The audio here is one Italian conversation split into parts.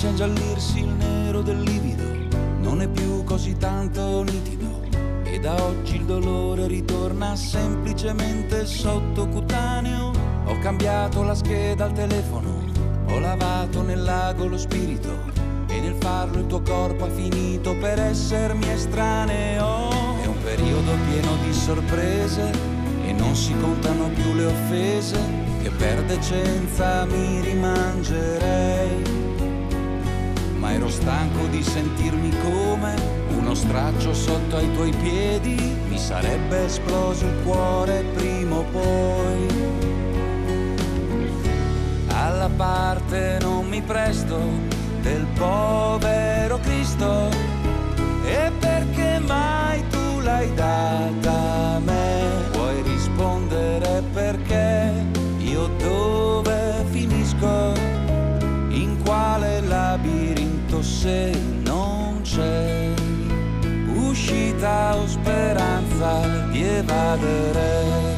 Comincia a ingiallirsi il nero del livido, non è più così tanto nitido, e da oggi il dolore ritorna semplicemente sottocutaneo. Ho cambiato la scheda al telefono, ho lavato nel lago lo spirito, e nel farlo il tuo corpo ha finito per essermi estraneo. È un periodo pieno di sorprese e non si contano più le offese, che per decenza mi rimangerei. Ma ero stanco di sentirmi come uno straccio sotto ai tuoi piedi, mi sarebbe esploso il cuore prima o poi. Alla parte non mi presto del povero Cristo, e perché mai tu l'hai data a me? Vuoi rispondere perché? Io dove finisco? In quale labirinto se non c'è uscita o speranza di evadere?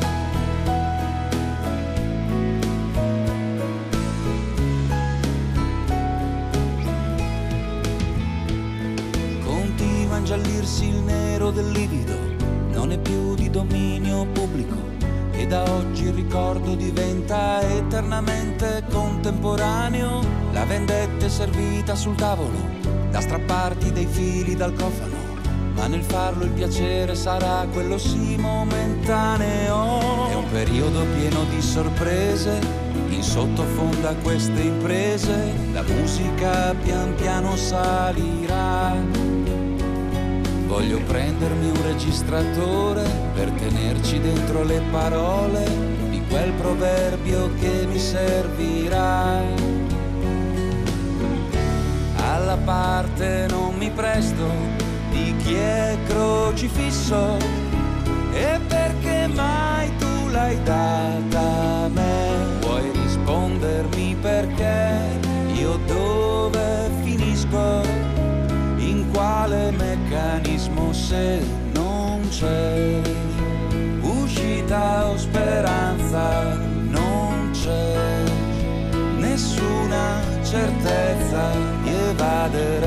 Continua a ingiallirsi il nero del livido, non è più di dominio pubblico, e da oggi il ricordo diventa eternamente contemporaneo. La vendetta è servita sul tavolo, da strapparti dei fili dal cofano, ma nel farlo il piacere sarà quello sì momentaneo. È un periodo pieno di sorprese, in sottofondo a queste imprese la musica pian piano salirà. Voglio prendermi un registratore per tenerci dentro le parole di quel proverbio che mi servirà. Alla parte non mi presto di chi è crocifisso, e perché mai tu l'hai data a me? Vuoi rispondermi perché? Io dove finisco? In quale meccanismo se non c'è uscita o speranza? Non c'è nessuna certezza di evadere.